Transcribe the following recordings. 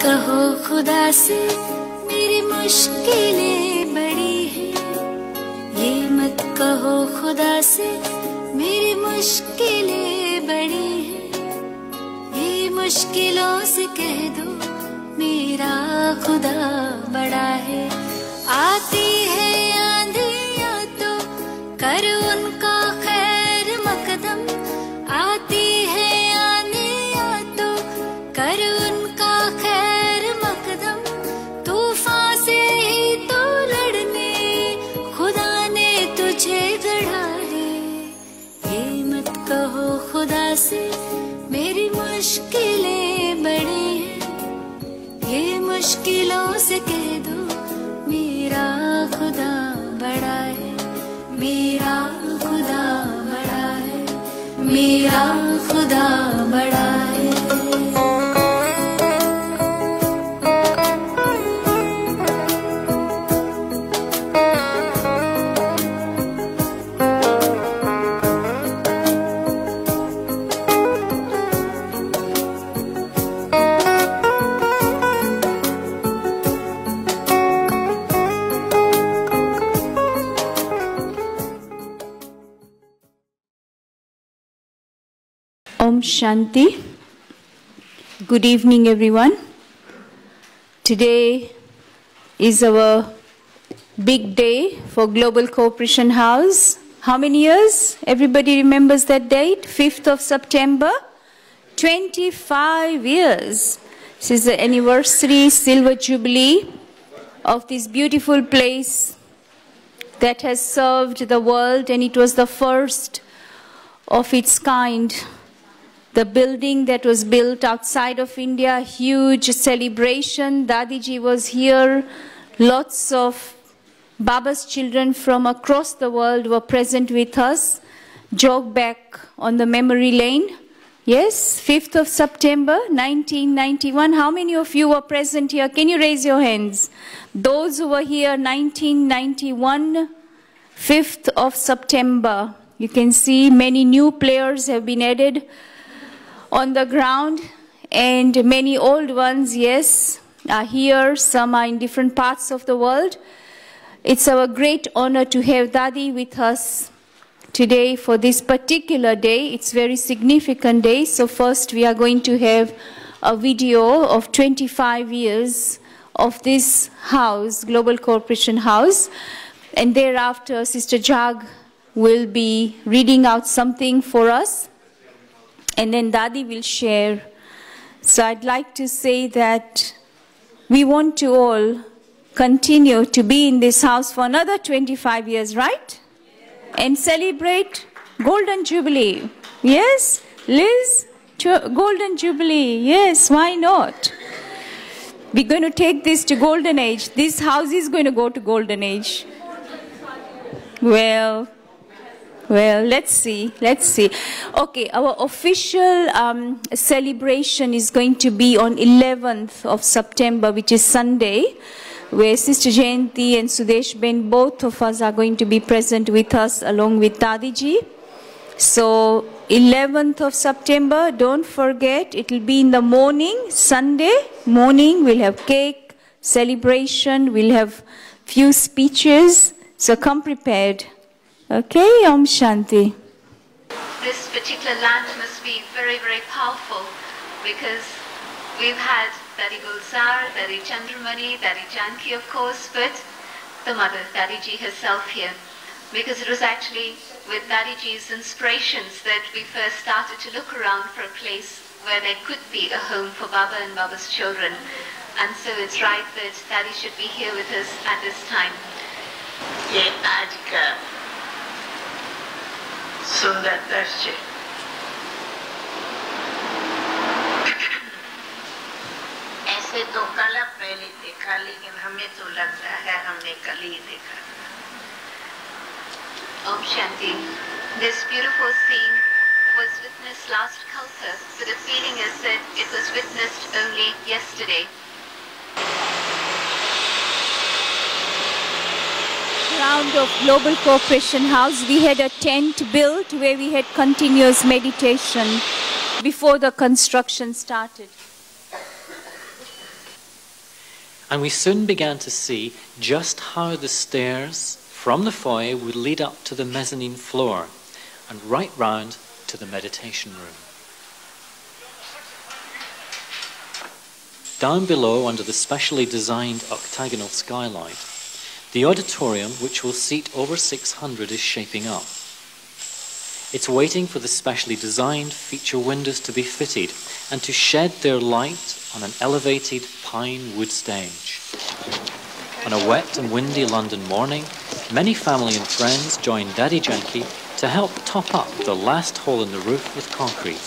कहो खुदा से मेरी मुश्किलें बड़ी हैं, ये मत कहो खुदा से मेरी मुश्किलें बड़ी हैं, ये मुश्किलों से कह दो मेरा खुदा बड़ा है। आती है आंधियाँ तो कर उनका खैर मकदम, आती है आंधियाँ तो कर उनका खैर मकदम, तूफान से ही तो लड़ने खुदा ने तुझे गढ़ा है। ये मत कहो खुदा से मेरी मुश्किलें बड़ी हैं, ये मुश्किलों से कह दो मेरा खुदा बड़ा है, मेरा खुदा बड़ा है, मेरा खुदा बड़ा है। Om Shanti. Good evening, everyone. Today is our big day for Global Cooperation House. How many years? Everybody remembers that date? 5th of September? 25 years. This is the anniversary, silver jubilee of this beautiful place that has served the world, and it was the first of its kind. The building that was built outside of India, huge celebration. Dadiji was here. Lots of Baba's children from across the world were present with us. Jog back on the memory lane. Yes, 5th of September, 1991. How many of you were present here? Can you raise your hands? Those who were here, 1991, 5th of September. You can see many new players have been added on the ground, and many old ones, yes, are here. Some are in different parts of the world. It's our great honor to have Dadi with us today for this particular day. It's a very significant day. So first we are going to have a video of 25 years of this house, Global Cooperation House, and thereafter Sister Jag will be reading out something for us, and then Dadi will share. So I'd like to say that we want to all continue to be in this house for another 25 years, right? Yeah. And celebrate Golden Jubilee. Yes? Liz? Golden Jubilee. Yes, why not? We're going to take this to Golden Age. This house is going to go to Golden Age. Well, let's see. Okay, our official celebration is going to be on 11th of September, which is Sunday, where Sister Jayanti and Sudesh Ben, both of us are going to be present with us along with Dadiji. So 11th of September, don't forget, it will be in the morning, Sunday morning. We'll have cake, celebration, we'll have few speeches. So come prepared. Okay, Om Shanti. This particular land must be very, very powerful, because we've had Daddy Gulzar, Daddy Chandramani, Daddy Janki, of course, but the mother, Dadiji herself here. Because it was actually with Dadiji's inspirations that we first started to look around for a place where there could be a home for Baba and Baba's children. And so it's right that Daddy should be here with us at this time. ये आज का सुंदर दृश्य ऐसे तो कल पहले देखा, लेकिन हमें तो लगता है हमने कल ही देखा। Om Shanti. This beautiful scene was witnessed last Kalpa, but the feeling is that it was witnessed only yesterday. Round of Global Cooperation House, we had a tent built where we had continuous meditation before the construction started. And we soon began to see just how the stairs from the foyer would lead up to the mezzanine floor and right round to the meditation room. Down below, under the specially designed octagonal skylight, the auditorium, which will seat over 600, is shaping up. It's waiting for the specially designed feature windows to be fitted and to shed their light on an elevated pine wood stage. On a wet and windy London morning, many family and friends join Daddy Janki to help top up the last hole in the roof with concrete.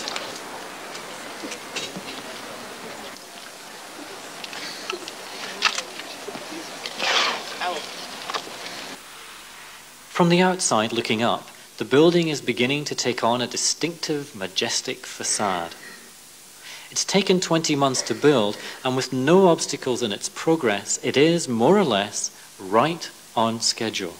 From the outside looking up, the building is beginning to take on a distinctive, majestic facade. It's taken 20 months to build, and with no obstacles in its progress, it is, more or less, right on schedule.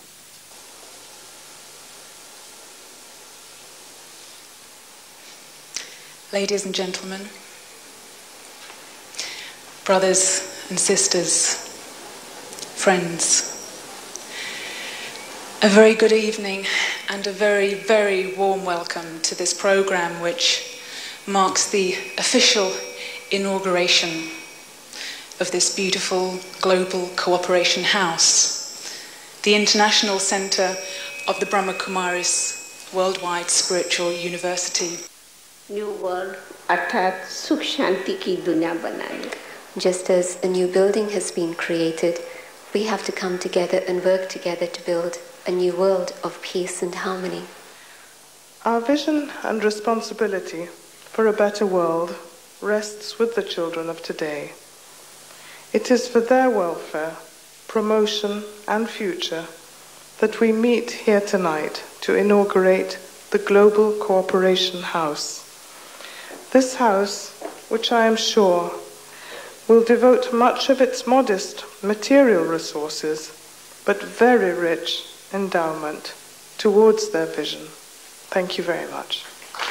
Ladies and gentlemen, brothers and sisters, friends, a very good evening and a very, very warm welcome to this program which marks the official inauguration of this beautiful global cooperation house, the International Centre of the Brahma Kumaris Worldwide Spiritual University. New world अर्थात सुख शांति की दुनिया बनाने. Just as a new building has been created, we have to come together and work together to build a new world of peace and harmony. Our vision and responsibility for a better world rests with the children of today. It is for their welfare, promotion and future that we meet here tonight to inaugurate the Global Cooperation House. This house, which I am sure will devote much of its modest material resources, but very rich endowment towards their vision. Thank you very much.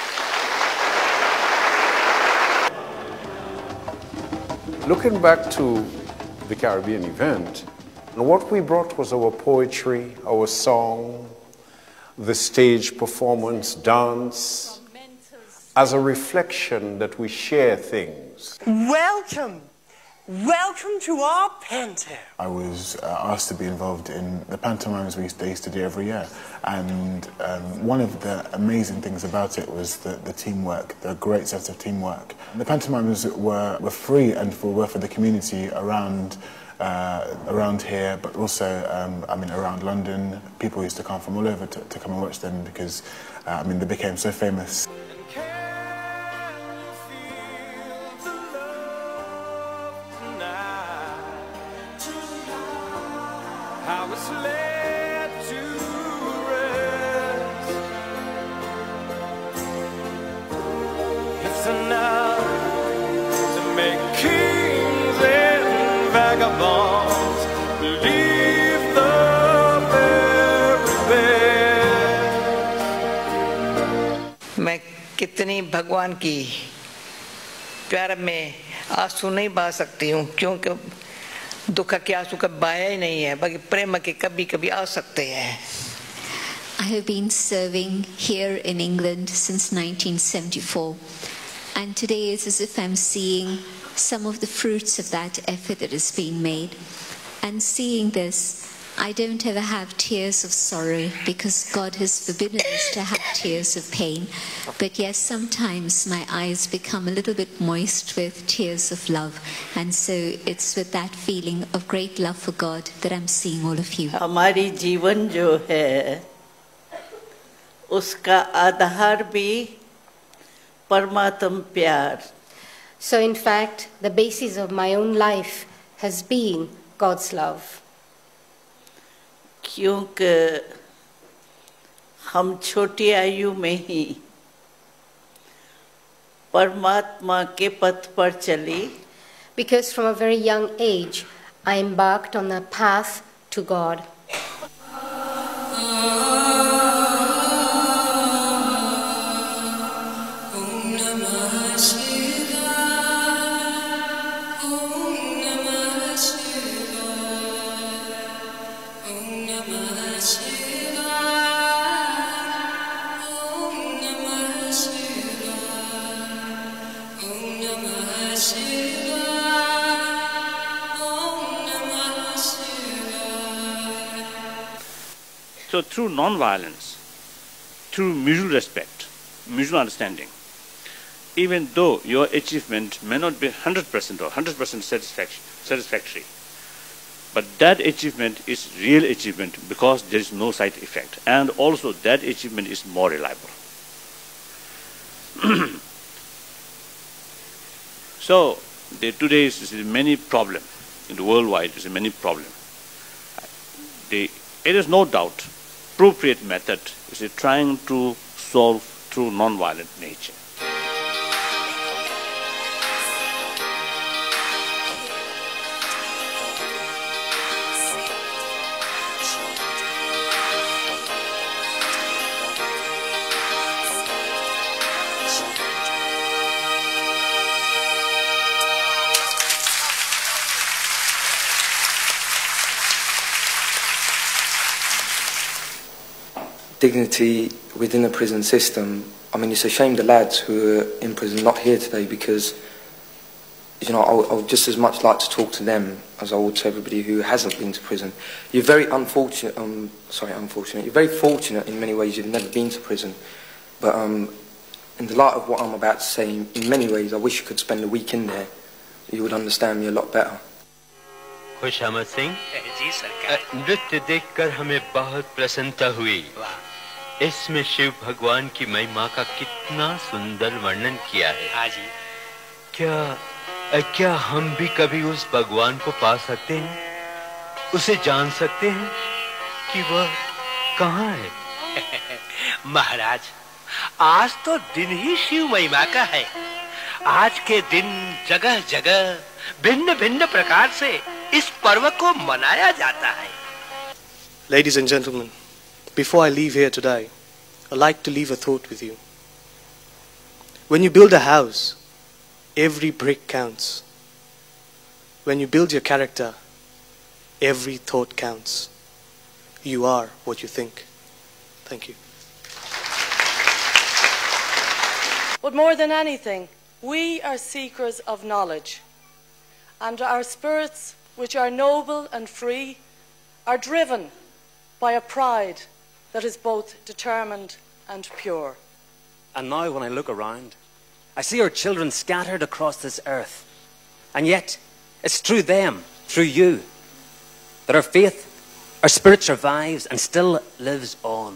Looking back to the Caribbean event, what we brought was our poetry, our song, the stage performance, dance, as a reflection that we share things. Welcome! Welcome to our panto. I was asked to be involved in the pantomimes they used to do every year, and one of the amazing things about it was the teamwork, the great sense of teamwork. The pantomimes were free and were for the community around here, but also around London. People used to come from all over to come and watch them because they became so famous. मैं कितनी भगवान की प्यार में आंसू नहीं बहा सकती हूँ क्योंकि दुख के आंसू कभी बहाया ही नहीं है बाकी प्रेम के कभी कभी आ सकते हैं. I have been serving here in England since 1974, and today it's as if I'm seeing some of the fruits of that effort that has been made. And seeing this, I don't ever have tears of sorrow because God has forbidden us to have tears of pain. But yes, sometimes my eyes become a little bit moist with tears of love. And so it's with that feeling of great love for God that I'm seeing all of you. हमारी जीवन जो है उसका आधार भी परमात्म प्यार. So in fact, the basis of my own life has been God's love. क्योंकि हम छोटी आयु में ही परमात्मा के पथ पर चली. Because from a very young age, I embarked on a path to God. So through non-violence, through mutual respect, mutual understanding, even though your achievement may not be 100% or 100% satisfactory, but that achievement is real achievement because there is no side effect, and also that achievement is more reliable. So today is many problem in the worldwide. Is many problem. It is no doubt appropriate method is trying to solve through non-violent nature. Dignity within the prison system. I mean, it's a shame the lads who are in prison not here today, because, you know, I would just as much like to talk to them as I would to everybody who hasn't been to prison. You're very unfortunate, you're very fortunate in many ways you've never been to prison, but in the light of what I'm about to say, in many ways I wish you could spend a week in there. You would understand me a lot better. खुशामद Singh ji सरकार, नृत्य देखकर हमें बहुत प्रसन्नता हुई। इसमें शिव भगवान की महिमा का कितना सुंदर वर्णन किया है। हाँ जी। क्या हम भी कभी उस भगवान को पा सकते हैं, उसे जान सकते हैं कि वह कहाँ है? महाराज, आज तो दिन ही शिव महिमा का है। आज के दिन जगह जगह भिन्न भिन्न प्रकार से इस पर्व को मनाया जाता है। Ladies and gentlemen, before I leave here today, I'd like to leave a thought with you. When you build a house, every brick counts. When you build your character, every thought counts. You are what you think. Thank you. But more than anything, we are seekers of knowledge, and our spirits, which are noble and free, are driven by a pride that is both determined and pure. And now when I look around, I see our children scattered across this earth. And yet, it's through them, through you, that our faith, our spirit survives and still lives on.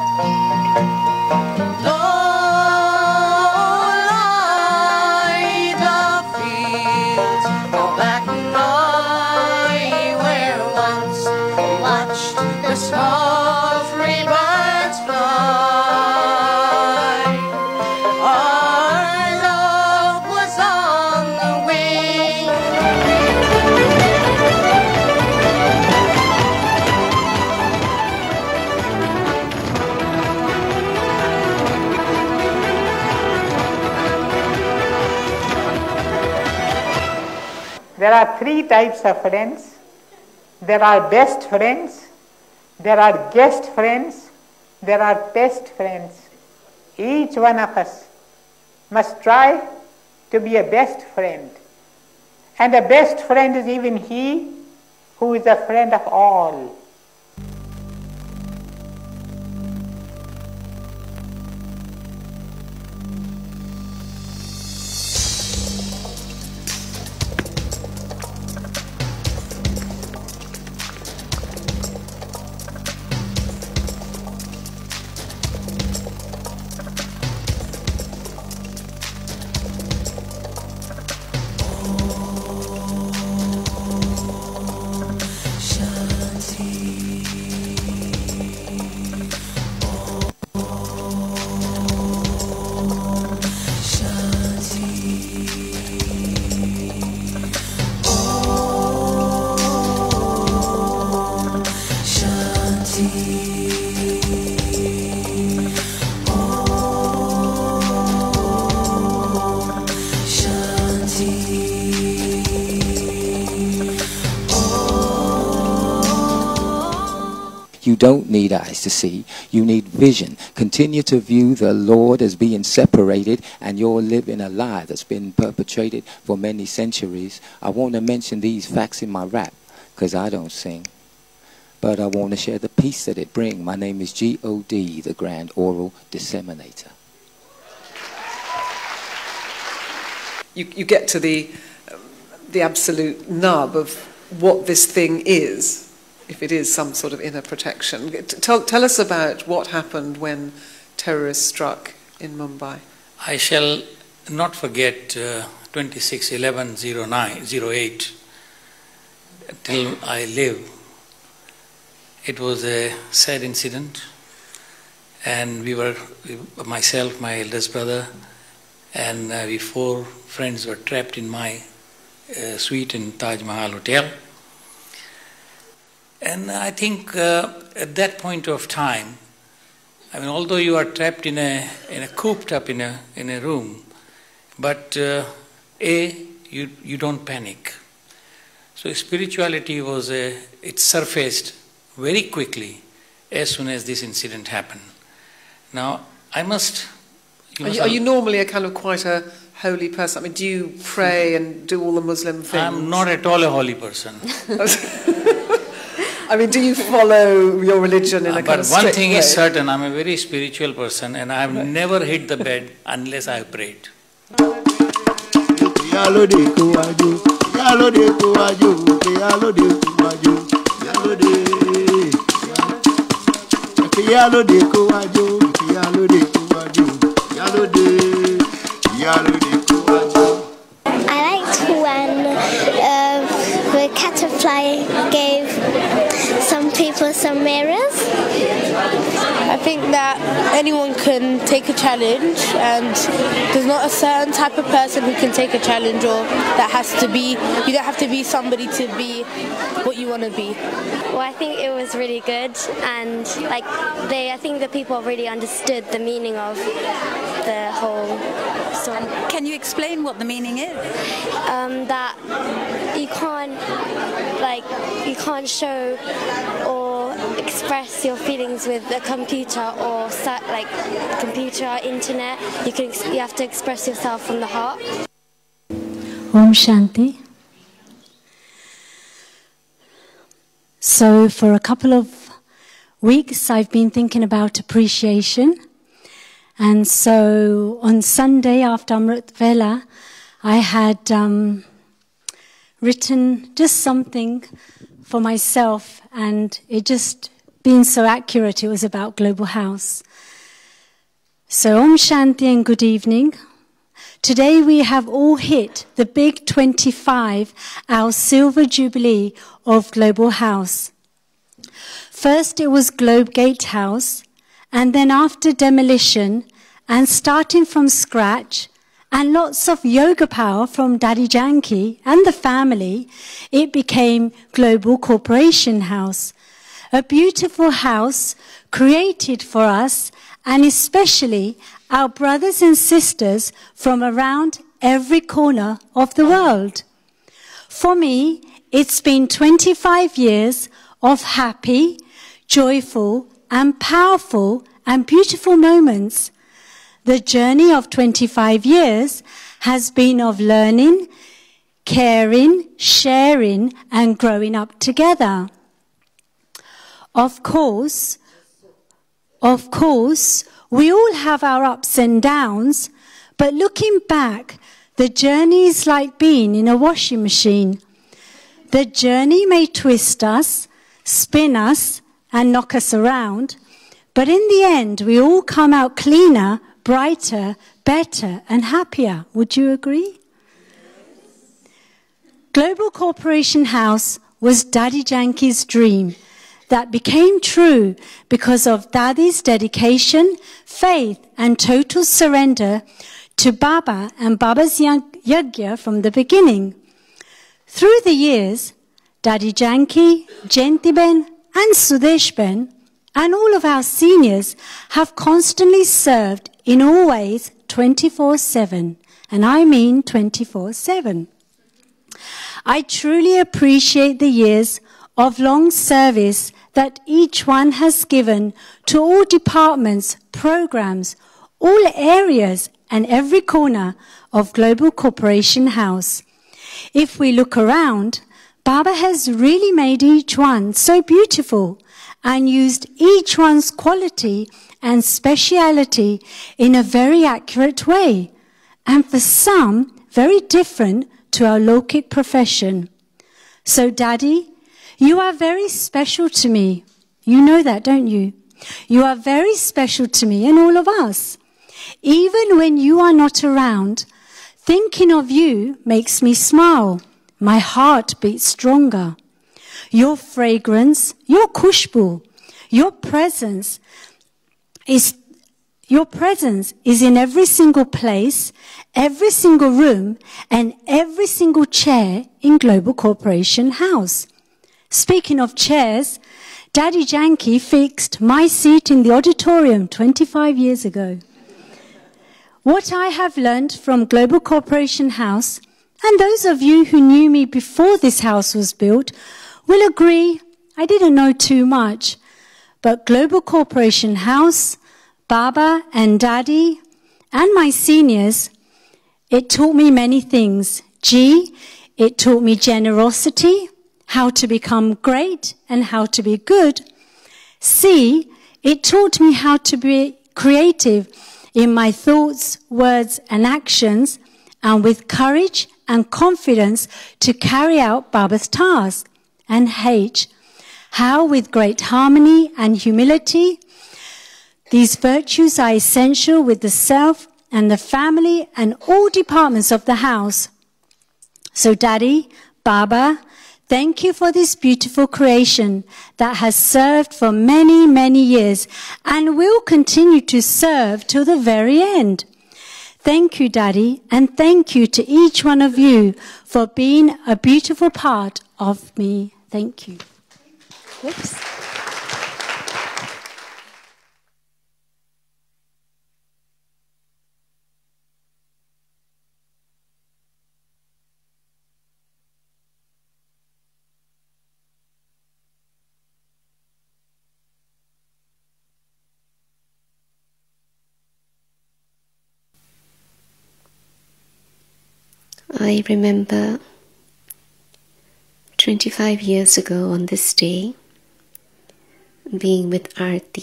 There are three types of friends. There are best friends, there are guest friends, there are best friends. Each one of us must try to be a best friend. And a best friend is even he who is a friend of all. You don't need eyes to see. You need vision. Continue to view the Lord as being separated, and you're living a lie that's been perpetrated for many centuries. I want to mention these facts in my rap, because I don't sing. But I want to share the peace that it brings. My name is G.O.D., the Grand Oral Disseminator. You get to the absolute nub of what this thing is, if it is some sort of inner protection. Tell us about what happened when terrorists struck in Mumbai. I shall not forget 26/11/08 till I live. It was a sad incident, and we were, myself, my eldest brother, and we 4 friends were trapped in my suite in Taj Mahal Hotel. And I think at that point of time, I mean, although you are trapped cooped up in a room, but you don't panic. So spirituality was it surfaced very quickly as soon as this incident happened. Now, I must... Are you normally quite a holy person? I mean, do you pray and do all the Muslim things? I'm not at all a holy person. I mean, do you follow your religion in a kind of strict way? But one thing is certain, I'm a very spiritual person, and I've never hit the bed unless I've prayed. I liked when the caterpillar gave some people some mirrors. I think that anyone can take a challenge, and there's not a certain type of person who can take a challenge, or that has to be, you don't have to be somebody to be what you want to be. Well, I think it was really good, and I think the people really understood the meaning of the whole song. Can you explain what the meaning is? That you can't show or express your feelings with a computer or computer, internet. You have to express yourself from the heart. Om Shanti. So for a couple of weeks I've been thinking about appreciation, and so on Sunday after Amrit Vela I had written just something for myself, and it just been so accurate. It was about Global House. So Om Shanti and good evening. Today we have all hit the big 25, our silver jubilee of Global House. First it was Globe Gate House, and then after demolition and starting from scratch and lots of yoga power from Daddy Janki and the family, it became Global Corporation House. A beautiful house created for us, and especially our brothers and sisters from around every corner of the world. For me, it's been 25 years of happy, joyful, and powerful and beautiful moments. The journey of 25 years has been of learning, caring, sharing, and growing up together. Of course, we all have our ups and downs, but looking back, the journey is like being in a washing machine. The journey may twist us, spin us, and knock us around, but in the end, we all come out cleaner, brighter, better, and happier. Would you agree? Global Corporation House was Daddy Janki's dream that became true because of Daddy's dedication, faith, and total surrender to Baba and Baba's yagya from the beginning. Through the years, Daddy Janki, Jentiben, and Sudeshben, and all of our seniors have constantly served in all ways 24/7, and I mean 24/7. I truly appreciate the years of long service that each one has given to all departments, programs, all areas and every corner of Global Corporation House. If we look around, Baba has really made each one so beautiful and used each one's quality and speciality in a very accurate way, and for some, very different to our Lokik profession. So, Daddy, you are very special to me. You know that, don't you? You are very special to me and all of us. Even when you are not around, thinking of you makes me smile. My heart beats stronger. Your fragrance, your khushbu, your presence is in every single place, every single room, and every single chair in Global Corporation House. Speaking of chairs, Daddy Janki fixed my seat in the auditorium 25 years ago. What I have learned from Global Corporation House, and those of you who knew me before this house was built, will agree I didn't know too much. But Global Corporation House, Baba and Daddy, and my seniors, it taught me many things. G, it taught me generosity, how to become great and how to be good. C, it taught me how to be creative in my thoughts, words and actions, and with courage and confidence to carry out Baba's task. And H, how with great harmony and humility, these virtues are essential with the self and the family and all departments of the house. So Daddy, Baba, thank you for this beautiful creation that has served for many, many years and will continue to serve till the very end. Thank you, Daddy, and thank you to each one of you for being a beautiful part of me. Thank you. Whoops. I remember 25 years ago on this day being with Aarti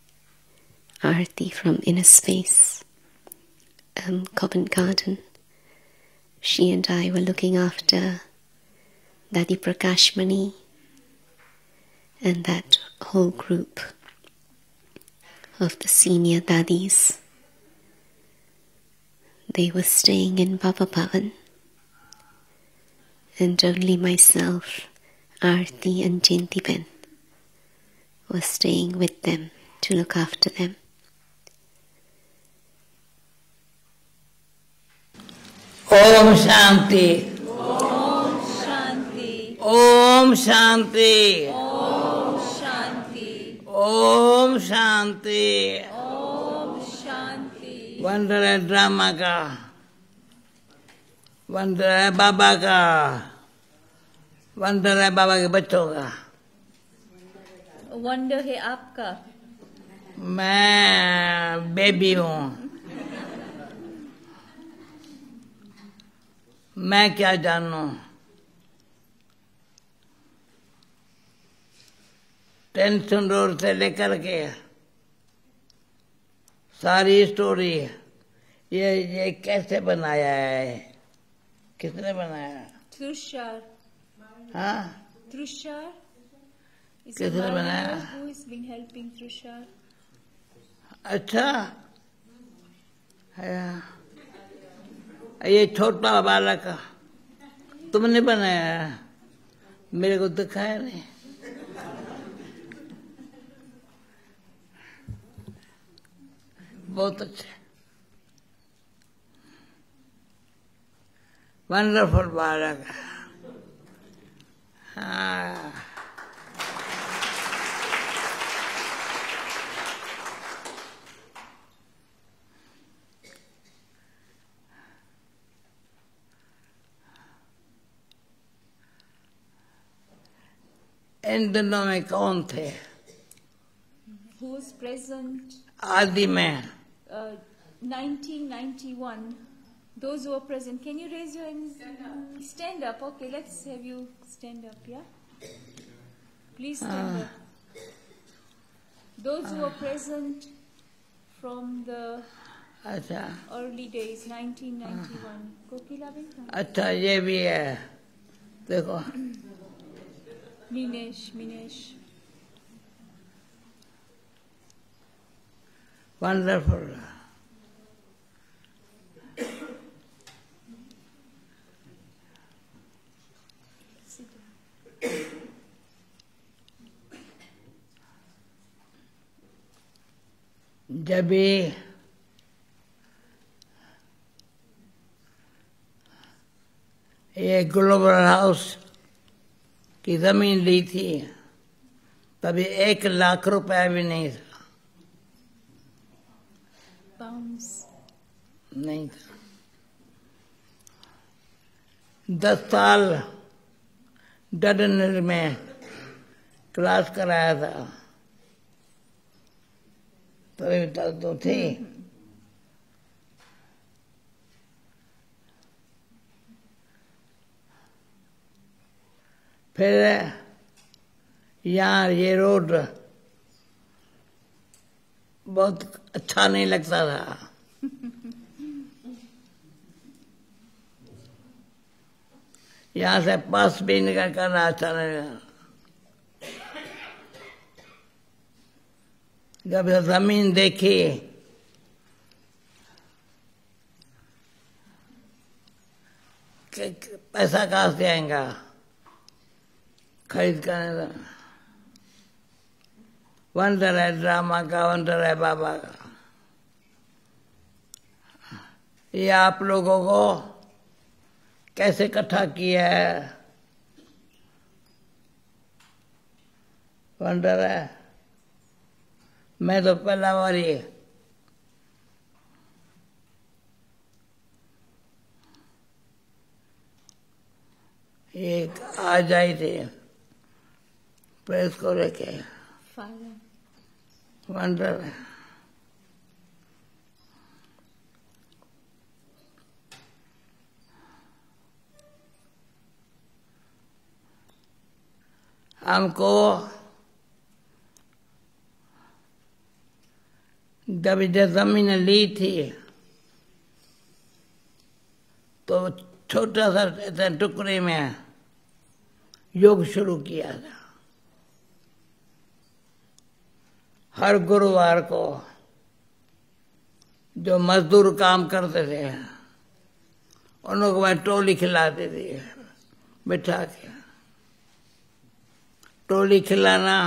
from Inner Space, Covent Garden. She and I were looking after Dadi Prakashmani and that whole group of the senior Dadis. They were staying in Baba Bhavan. And only myself, Aarti and Jayanti Ben was staying with them to look after them. Om Shanti. Om Shanti. Om Shanti. Om Shanti. Om Shanti. Om Shanti. Wonder drama ka. वंदर है बाबा का, वंदर है बाबा के बच्चों का। Wonder है आपका। मैं baby हूँ। मैं क्या जानूँ? टेंशन रोड से लेकर के सारी स्टोरी ये कैसे बनाया है? किसने बनाया? Trushar. हाँ? Trushar. किसने बनाया? Who has been helping Trushar? अच्छा, ये छोटा बालक तुमने बनाया? मेरे को दिखाया नहीं। बहुत अच्छा। Wonderful Barak. इन दिनों में कौन थे? Who was present? आदि में 1991. Those who are present, can you raise your hands? Stand up. Okay, let's have you stand up. Yeah. Please stand up. Those who are present from the early days, 1991. Kokila bin? अच्छा ये भी है, देखो. Minesh. Wonderful. जब भी ये global house की जमीन ली थी तभी 1 लाख रुपया भी नहीं था. Pounds. नहीं था. 10 साल डडनर में क्लास कराया था तभी तो थी. फिर यहाँ ये रोड बहुत अच्छा नहीं लगता था. यहाँ से पास भी निकल करना अच्छा नहीं लगा. जब जमीन देखी पैसा कहाँ से आएगा खरीद करने. वंडर है ड्रामा का, वंडर है बाबा का. ये आप लोगों को कैसे इकट्ठा किया है वंडर है. मैं तो पहला बारी एक आ जाई थी प्रेस को लेके. वंडर है. हमको जब जमीन ली थी तो छोटा सा टुकड़े में योग शुरू किया था. हर गुरुवार को जो मजदूर काम करते थे उन लोगों को मैं टोली खिलाती थी बिठा के. टोली खिलाना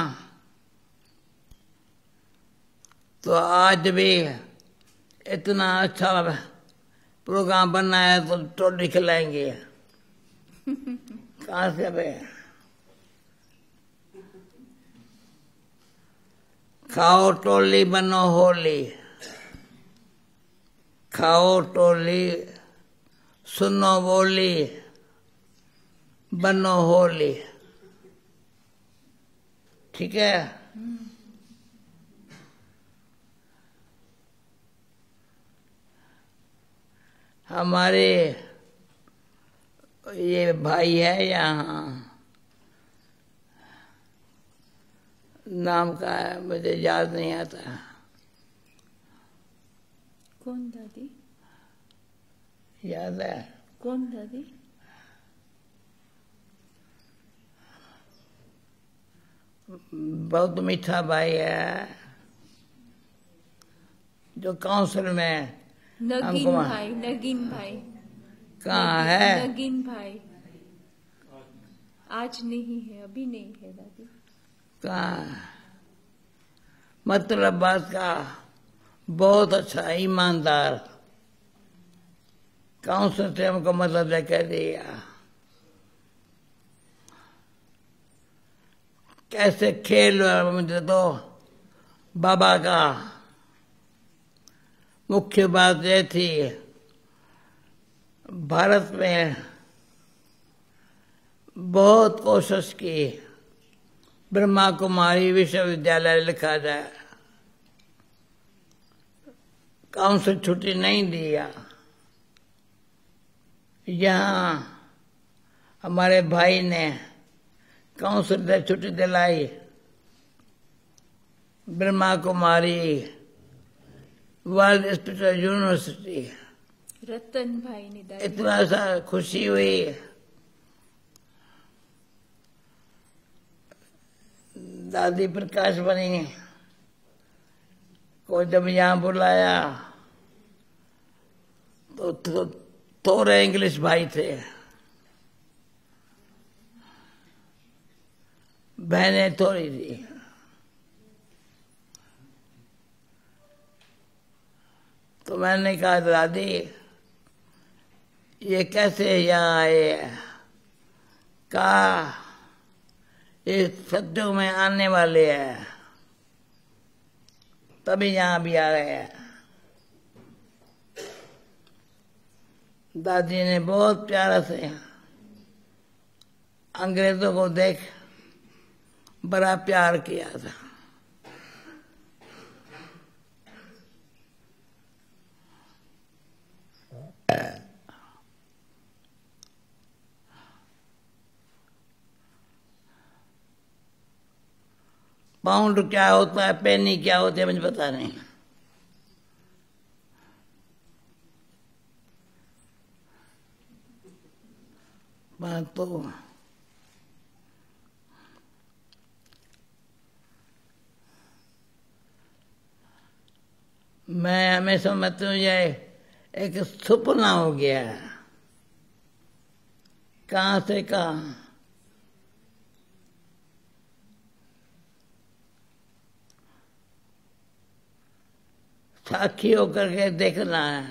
तो आज भी इतना अच्छा प्रोग्राम बनना है तो टोली खिलाएंगे. कहाँ से भाई? खाओ टोली बनो होली, खाओ टोली सुनो बोली बनो होली. ठीक है. हमारे ये भाई है यहाँ, नाम का है मुझे याद नहीं आता. कौन दादी? याद है? कौन दादी? बहुत मीठा भाई है जो काउंसिल में. नगीन भाई कहाँ है? नगीन भाई आज नहीं है, अभी नहीं है दादी. कहाँ? मतलब बात का बहुत अच्छा ईमानदार काउंसिल से हमको मदद लेकर दिया. कैसे खेल मुझे तो बाबा का मुख्य बात ये थी भारत में बहुत कोशिश की ब्रह्मा कुमारी विश्वविद्यालय लिखा जाए। काउंसिल छुट्टी नहीं दिया। यहाँ हमारे भाई ने काउंसिल से छुट्टी दिलाई। Brahma Kumari world spiritual university, Ratan Bhai ने इतना सा खुशी हुई। दादी प्रकाश बनी को जब यहाँ बुलाया तो थोड़े इंग्लिश भाई थे, बहनें थोड़ी थी। तो मैंने कहा दादी ये कैसे यहाँ आए? कहा ये सत्युग में आने वाले हैं, तभी यहाँ भी आ रहे हैं। दादी ने बहुत प्यार से अंग्रेजों को देख बड़ा प्यार किया था। पाउंड क्या होता है, पेनी क्या होती है, मुझे पता नहीं। बात तो मैं हमें समझती हूँ ये एक सपना हो गया है। कहाँ से कहाँ साक्षी होकर के देखना है।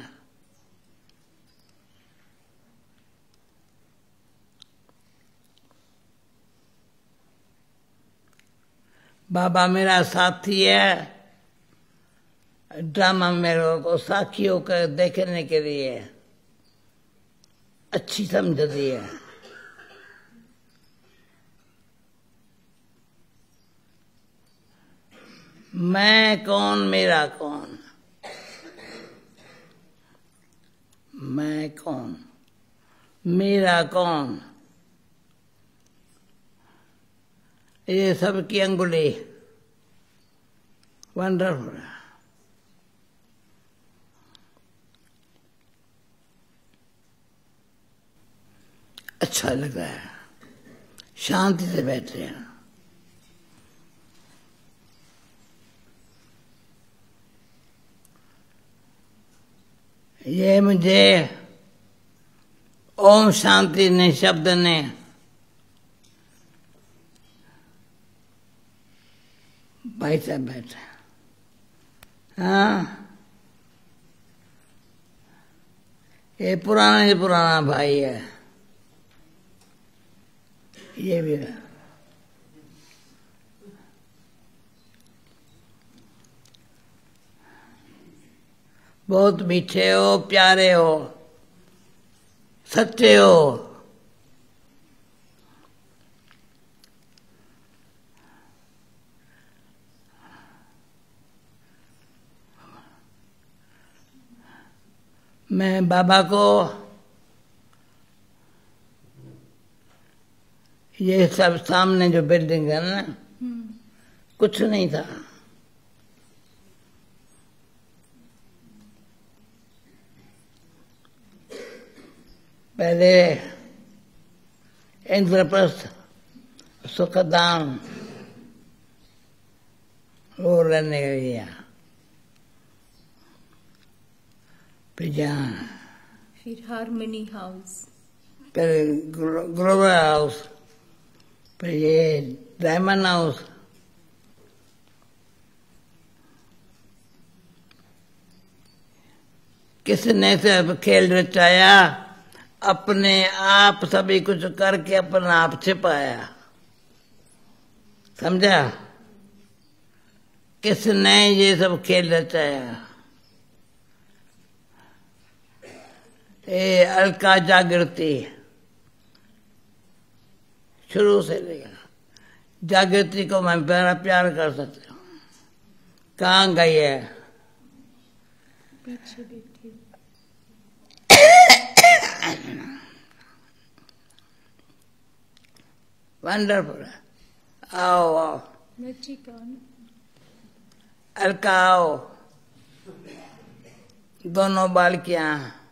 बाबा मेरा साथी है, ड्रामा मेरे को साक्षी होकर देखने के लिए अच्छी समझ दी है। मैं कौन, मेरा कौन, मैं कौन, मेरा कौन, ये सबकी अंगुली वंडरफुल है। अच्छा लग रहा है, शांति से बैठे हैं। ये मुझे ओम शांति ने शब्द ने भाई साहब बैठे, हाँ ये पुराना से पुराना भाई है। ये भी है। बहुत मीठे हो, प्यारे हो, सच्चे हो। मैं बाबा को ये सब सामने जो बिल्डिंग है ना, कुछ नहीं था। पहले इंद्रप्रस्थ, सुखधाम वो रहने गया, फिर हार्मनी हाउस, फिर ग्लोबल हाउस, फिर ये डायमंड हाउस। किसने सब खेल रचाया, अपने आप सभी कुछ करके अपना आप छिपाया। समझा? किसने ये सब खेल रचाया? ये अलका जागृति शुरू से लेकर जागृति को मैं बड़ा प्यार कर सकता हूँ। कहाँ गई है? पीछे बैठी। वंडरफुल। आओ आओ। लची कौन? अलका आओ। दोनों बालकियां।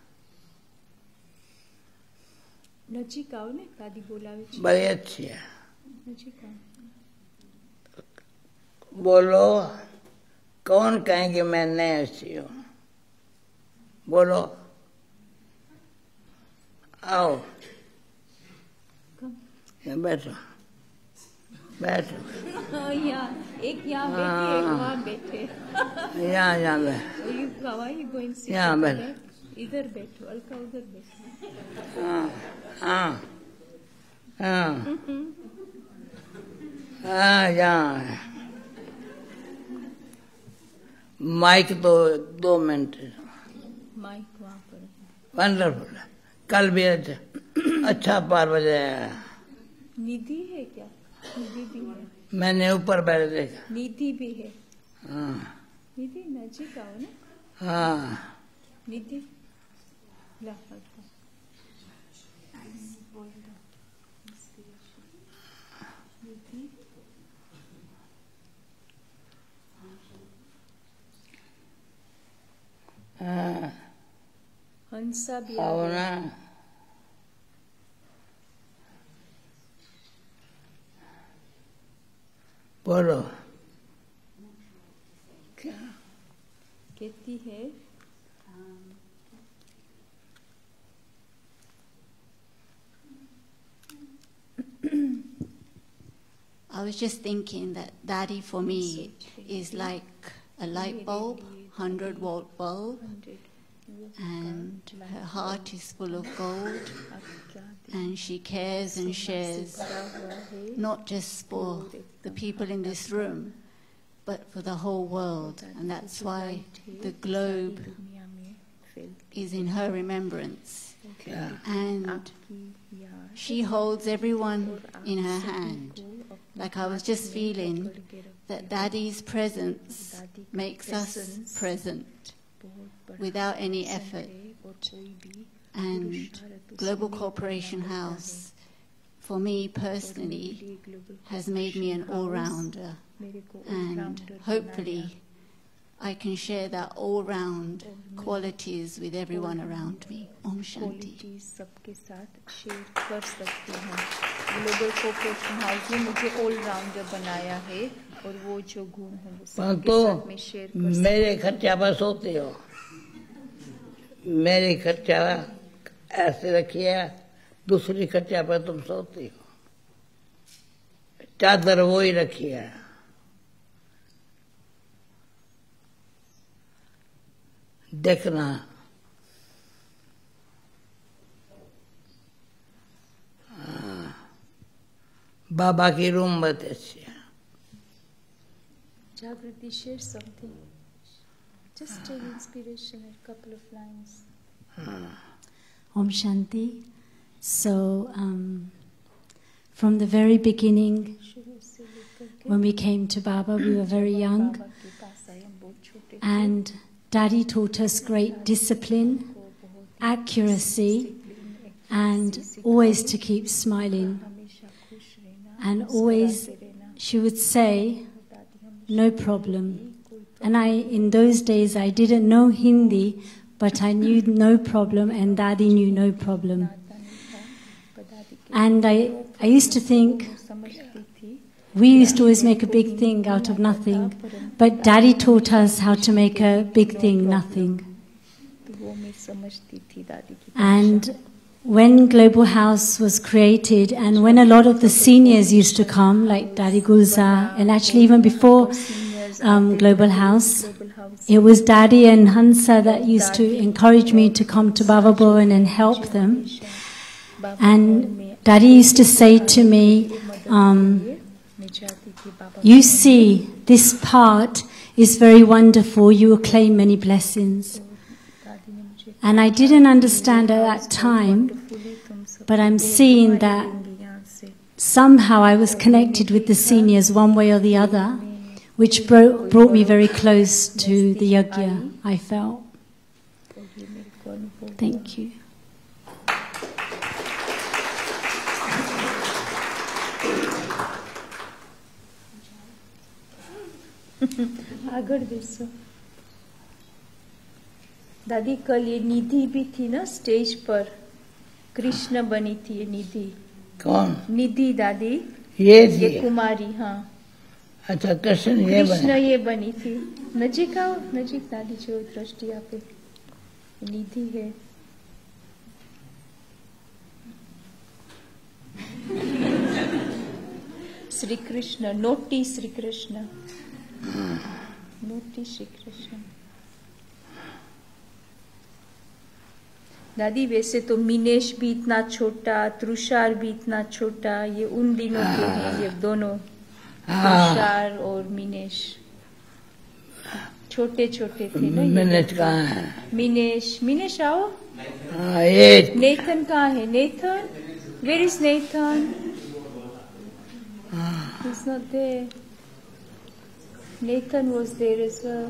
लची कौन है? दादी बोलावे छे। बड़ी अच्छी है। लची कौन? बोलो, कौन कहेंगे मैं नहीं अच्छी हूँ? बोलो, आओ, बैठो, बैठो। यहाँ एक यहाँ बैठे, एक वहाँ बैठे। यहाँ बैठो। यहाँ बैठो। इधर बैठो, अलका उधर बैठो। हाँ हाँ हाँ हाँ, यहाँ माइक तो 2 मिनट। माइक वहाँ पर। वंडरफुल। कल भी अच्छा 5 बजे आया। निधि है क्या? निधि भी है। मैंने ऊपर बैठ देखा। निधि भी है। हाँ। निधि नजीक आओ ना। हाँ। निधि। ला निधि। हाँ। हंसा भी आओ ना। बोलो। क्या कहती है? I was just thinking that Daddy for me is like a light bulb, 100-volt bulb, and her heart is full of gold, and she cares and shares not just for the people in this room, but for the whole world, and that's why the globe is in her remembrance. Yeah. And she holds everyone in her hand. Like I was just feeling that Daddy's presence makes us present without any effort. And Global Corporation House, for me personally, has made me an all-rounder. And hopefully I can share that all-round qualities with everyone around me. Om Shanti. सबके साथ share कर सकती हूँ। Global corporation house ने मुझे all-rounder बनाया है और वो जो गुण है वो सबके साथ में शेयर कर सकती हूँ। मेरे खर्चा पर सोते हो। मेरे खर्चा ऐसे रखिए, दूसरी खर्चा पर तुम सोती हो। चादर वो ही रखिए। देखना बाबा की रूम बहुत अच्छी है। Jagriti, share something. Just take inspiration, a couple of lines. Om Shanti. So, from the very beginning, when we came to Baba, we were very young, and Daddy taught us great discipline, accuracy, and always to keep smiling. And always, she would say, no problem. And in those days, I didn't know Hindi, but I knew no problem, and Daddy knew no problem. And I used to think, we used to always make a big thing out of nothing, but Daddy taught us how to make a big thing nothing. And when Global House was created, and when a lot of the seniors used to come, like Daddy Gulzar, and actually even before Global House, it was Daddy and Hansa that used to encourage me to come to Baba Bhuvan and help them. And Daddy used to say to me, you see, this part is very wonderful, you will claim many blessings. And I didn't understand at that time, but I'm seeing that somehow I was connected with the seniors one way or the other, which brought me very close to the yajna, I felt. Thank you. Agar बेसो दादी कल ये निधि भी थी ना stage पर कृष्ण बनी थी ये निधि कौन निधि दादी ये कुमारी हाँ अच्छा कृष्ण ये बनी थी नजीक आओ नजीक दादी जो दृष्टि आपे निधि है श्री कृष्ण नोटी श्री कृष्ण नोटी श्री कृष्ण दादी वैसे तो मीनेश भी इतना छोटा तुषार भी इतना छोटा ये उन दिनों के हैं ये दोनों तुषार और मीनेश छोटे छोटे थे ना मीनेश कहाँ है मीनेश आओ नेथन कहाँ है Nathan where is Nathan he's not there Nathan was there as well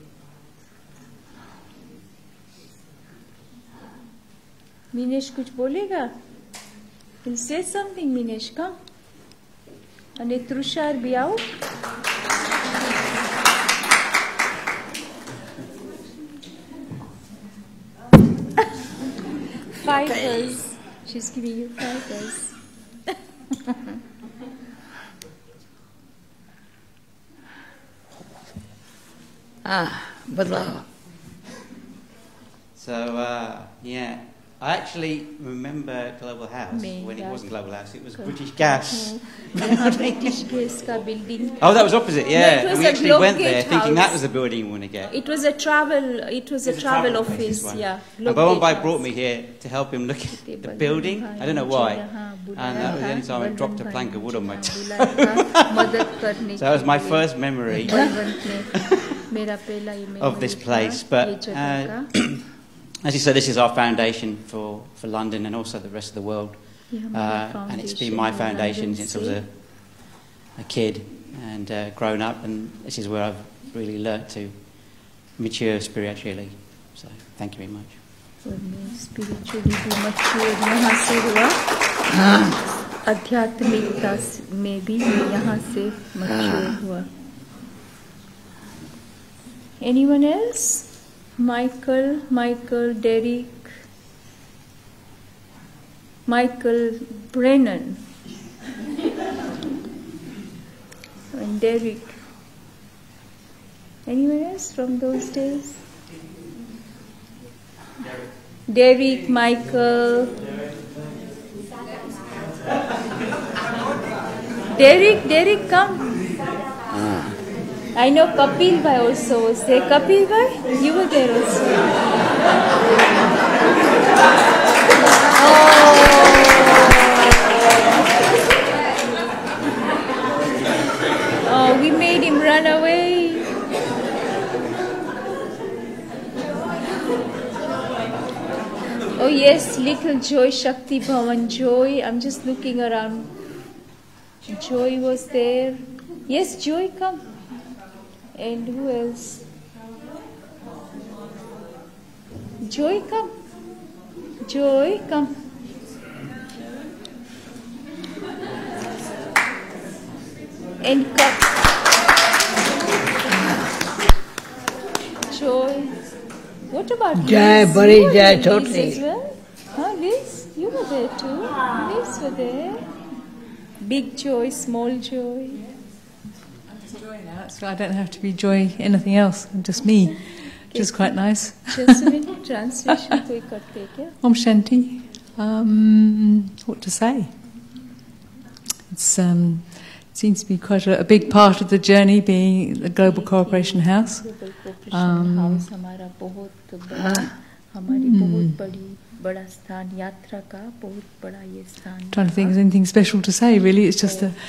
Minesh कुछ बोलेगा he'll say something Minesh come અને તૃષાર भी आओ fighters she's giving you fighters So, yeah, I actually remember Global House when it wasn't Global House, it was British Gas. British Gas का building. Oh, that was opposite, yeah. No, and we actually went there thinking that was the building we want to get. It was a travel office, yeah. And Bowenbai brought me here to help him look at the building. I don't know why. And that was the only time I dropped a plank of wood on my toe. So that was my first memory of this place. But as you said, this is our foundation for London and also the rest of the world. And it's been my foundation since I was a kid and grown up. And this is where I've really learnt to mature spiritually. So thank you very much. Spiritually mature यहाँ से हुआ आध्यात्मिकता में भी यहाँ से mature हुआ. Anyone else? Michael, Derek, Michael Brennan, and Derek. Anyone else from those days? Derek, Michael. Derek, come. I know Kapil Bhai also was there. Kapil Bhai, you were there also. Oh, we made him run away. Oh yes, little Joy, Shakti Bhavan Joy. I'm just looking around. Joy was there. Yes, Joy, come. And who else? Joy, come. Joy, come. And come. Joy. What about Liz? Jai, Bari, Jai, Chotri. Liz as well? Huh, Liz? You were there too. Liz were there. Big Joy, small Joy. So I don't have to be Joy anything else, just me, which is quite nice. Translation koi karte kya? Om Shanti. What to say? It's seems to be quite a big part of the journey, being the Global Cooperation House. हमारा बहुत बड़ा हमारी बहुत बड़ा स्थान यात्रा का बहुत बड़ा ये स्थान. Trying to think of anything special to say. Really, it's just a.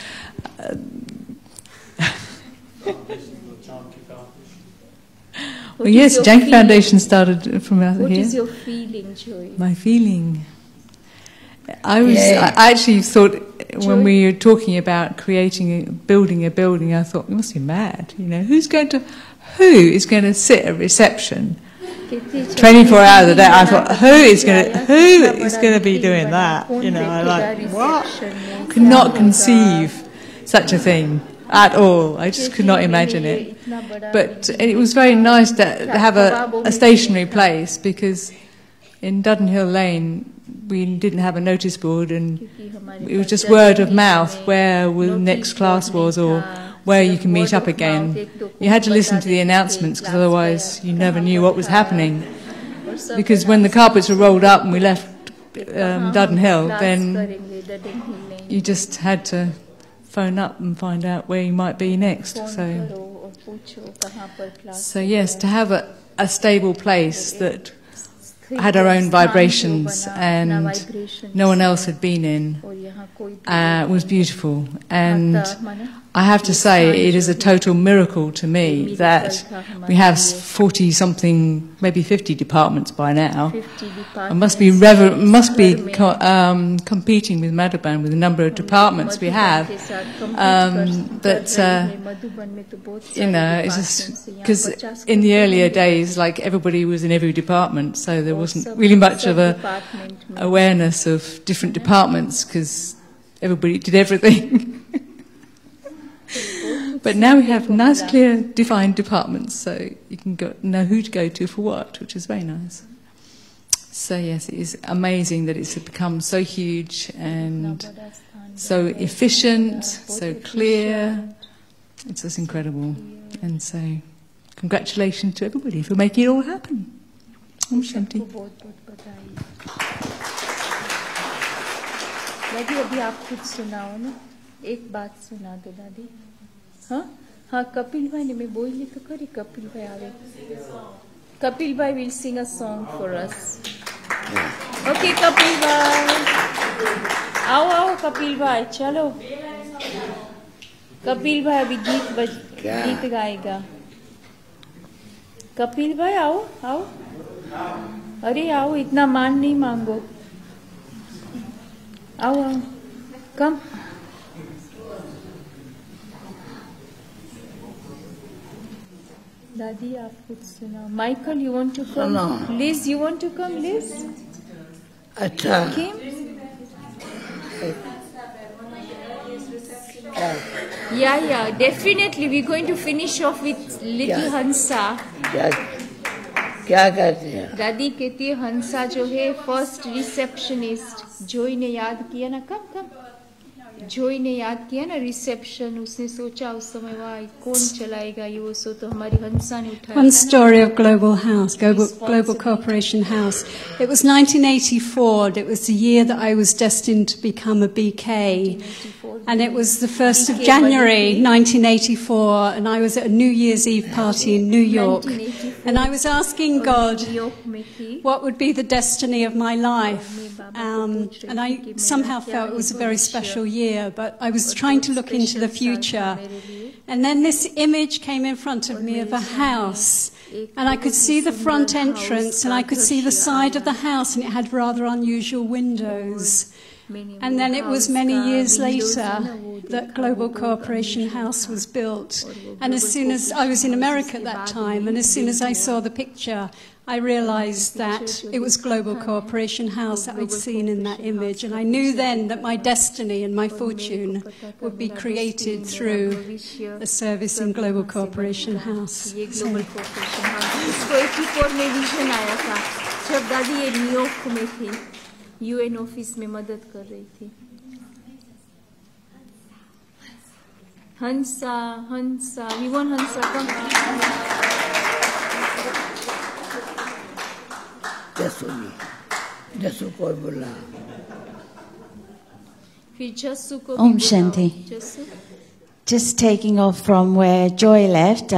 Well, yes, Jank Foundation started from out here. What is your feeling, Joy? My feeling. I actually thought when we were talking about building a building, I thought, you must be mad. Who is going to sit at reception 24 hours a day? I thought, who is going to be doing that? I like, what? Could not conceive such a thing at all. I just could not imagine it. But it was very nice to have a stationary place, because in Dudden Hill Lane we didn't have a notice board, and it was just word of mouth where the next class was or where you can meet up again. You had to listen to the announcements, because otherwise you never knew what was happening. Because when the carpets were rolled up and we left Dudden Hill, then you just had to phone up and find out where you might be next. So yes, to have a stable place that had our own vibrations and no one else had been in was beautiful. And I have to say, it is a total miracle to me that we have 40-something, maybe 50 departments by now. I must be competing with Madhuban with the number of departments we have. But it's just because in the earlier days, like, everybody was in every department, so there wasn't really much of a awareness of different departments, because everybody did everything. But now we have nice, clear, defined departments, so you can know who to go to for what, which is very nice. So yes, it is amazing that it's become so huge and so efficient, so clear. It's just incredible. And so, congratulations to everybody for making it all happen. Om Shanti. दादी अभी आप खुद सुनाओ ना, एक बात सुना दो दादी. हाँ कपिल भाई ने मैं बोली तो करी. कपिल भाई आवे. Kapil Bhai will sing a song for us. Okay, Kapil Bhai. आओ Kapil Bhai, चलो. Kapil Bhai अभी गीत गाएगा. Kapil Bhai आओ. अरे आओ, इतना मान नहीं मांगो. आओ. Come. Daddy, आप कुछ सुना. Michael, you want to come? No. Liz, you want to come, Liz? अच्छा. Kim? Yeah, definitely. We're going to finish off with little Hansa. क्या कहते हैं? दादी कहती है हंसा जो है फर्स्ट रिसेप्शनिस्ट. जोई ने याद किया ना, कम जोई ने याद किया ना रिसेप्शन. उसने सोचा उस समय वाह कौन चलाएगा ये, वो सो तो हमारी हंसा ने उठाया. One story of Global House, Global Corporation House. It was 1984. It was the year that I was destined to become a BK. And it was the 1st of January 1984, and I was at a New Year's Eve party in New York, and I was asking God what would be the destiny of my life, and I somehow felt it was a very special year, but I was trying to look into the future, and then this image came in front of me of a house, and I could see the front entrance, and I could see the side of the house, and it had rather unusual windows. And then it was many years later that Global Corporation House was built. And as soon as I was in America at that time, and as soon as I saw the picture, I realized that it was Global Corporation House that I'd seen in that image. And I knew then that my destiny and my fortune would be created through a service in Global Corporation House. UN office में मदद कर रही थी. हंसा, we want Hansa, come. जसू को बोला. फिर जसू को. Om Shanti. Just taking off from where Joy left,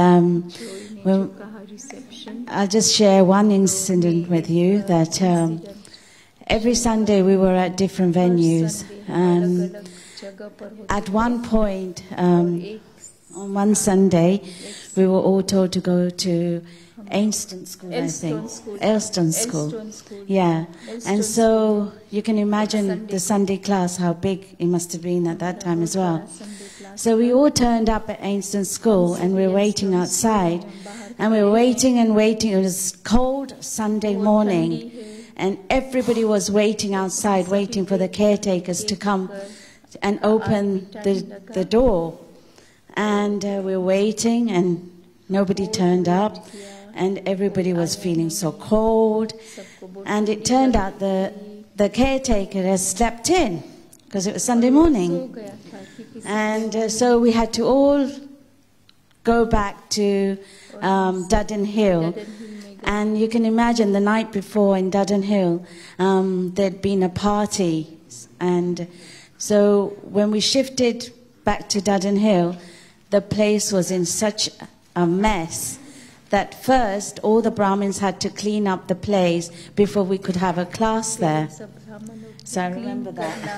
I'll just share one incident with you that. Every Sunday we were at different venues, and at one point On one Sunday, we were all told to go to Ainston School, Elston School. School. Yeah. Elston And so you can imagine the Sunday class, how big it must have been at that time as well. So we all turned up at Ainston School and we were waiting outside. And we were waiting and waiting. It was cold Sunday morning. And everybody was waiting outside, waiting for the caretakers to come and open the door. And we were waiting and nobody turned up. And everybody was feeling so cold. And it turned out the caretaker has slept in because it was Sunday morning. And so we had to all go back to Duddon Hill. And you can imagine the night before in Duddon Hill, there'd been a party. And so when we shifted back to Duddon Hill, the place was in such a mess that first all the Brahmins had to clean up the place before we could have a class there. So I remember that.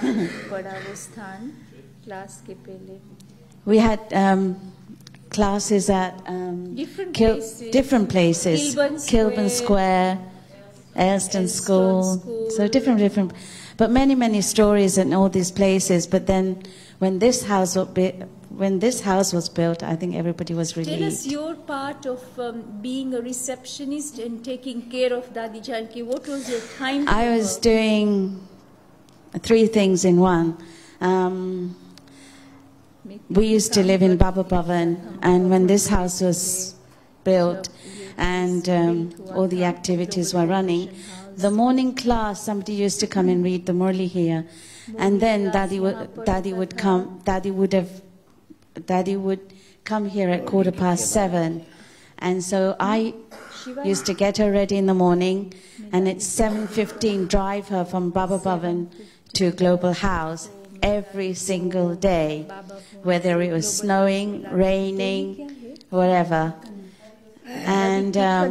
We had classes at different places. Kilburn Square, Elston School. So different. But many stories in all these places. But then when this house was built, I think everybody was relieved. Tell us your part of being a receptionist and taking care of Dadi Janki. What was your time? I was doing 3 things in one. We used to live in Baba Bhavan, and when this house was built and all the activities were running, the morning class, somebody used to come and read the Murli here, and then Daddy would come here at 7:15, and so I used to get her ready in the morning, and at 7:15 drive her from Baba Bhavan to Global House every single day, whether it was snowing, raining, whatever. And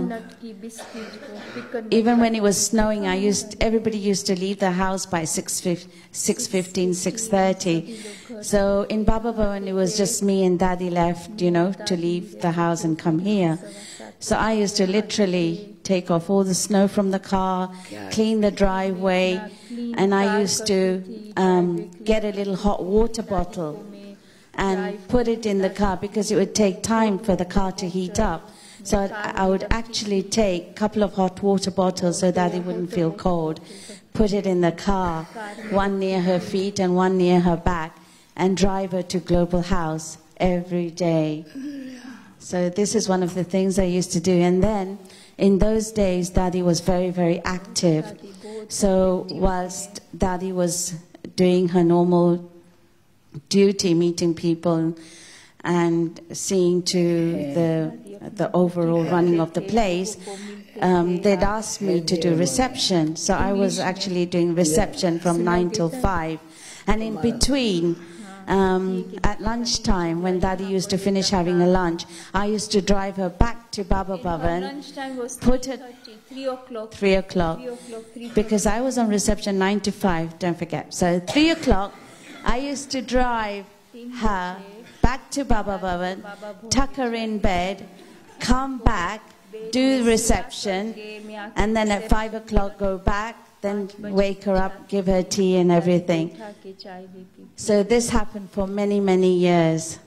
even when it was snowing, everybody used to leave the house by 6:15, 6:30. So in Baba Bhavan, it was just me and Daddy left, to leave the house and come here. So I used to literally take off all the snow from the car, clean the driveway, and I used to get a little hot water bottle and put it in the car because it would take time for the car to heat up. So I would actually take a couple of hot water bottles so that it wouldn't feel cold, put it in the car, one near her feet and one near her back, and drive her to Global House every day. So this is one of the things I used to do. And then in those days, Daddy was very, very active. So whilst Daddy was doing her normal duty, meeting people and seeing to the overall running of the place, they'd asked me to do reception. So I was actually doing reception from 9 till 5. And in between, at lunchtime, when Daddy used to finish having a lunch, I used to drive her back to Baba Bhavan, put her 3 o'clock, because I was on reception 9 to 5, don't forget. So 3 o'clock, I used to drive her back to Baba Bhavan, tuck her in bed, come back, do reception, and then at 5 o'clock go back, then wake her up, give her tea and everything. So this happened for many, many years.